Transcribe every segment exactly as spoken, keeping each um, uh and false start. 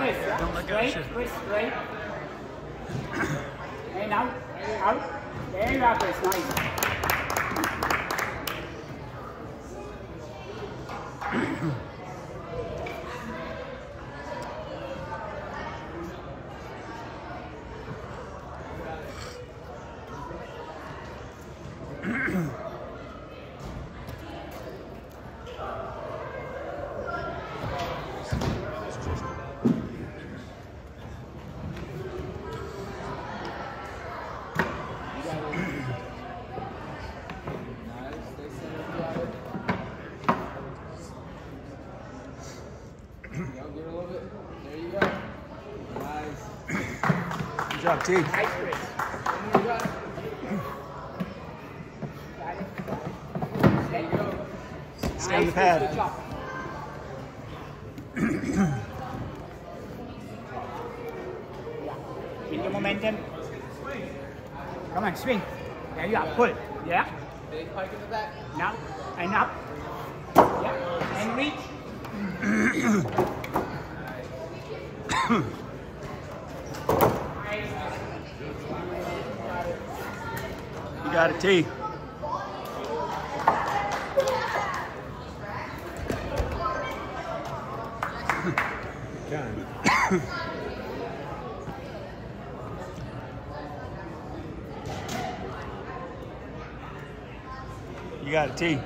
Chris. Don't let go. Straight, Chris, straight. And out, out. There you are, Chris. Nice. Good job, T. Nice, Chris. Stay on the pad. Good job. Keep your momentum. Come on, swing. There you are. Pull. Yeah. Big pike in the back. Now and up. Yeah. And reach. You got it, T. You got it, T.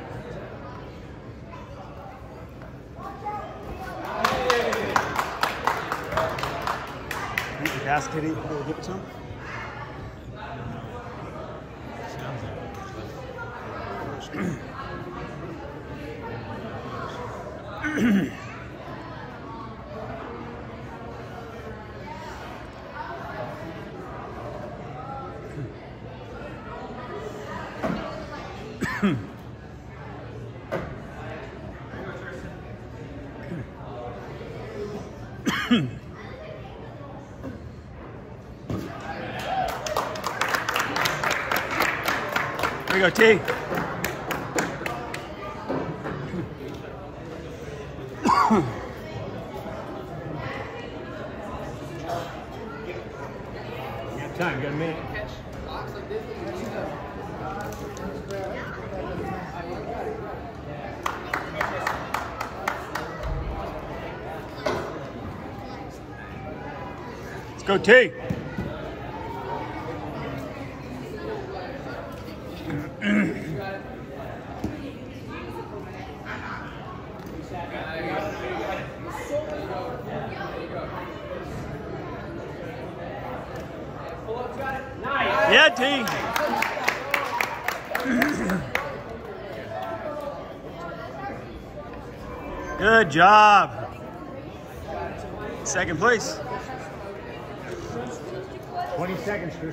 You can pass Kitty. We'll give it to him. Here we go, T. You have time, you got a minute. Let's go, T. Yeah, T. Good job. Second place. twenty seconds, Chris.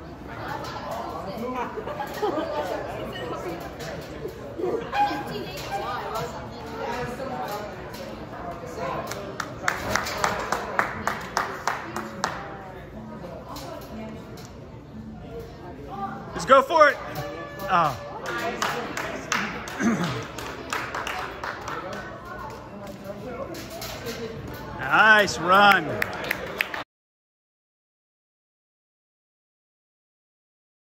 Let's go for it. Oh. Nice run.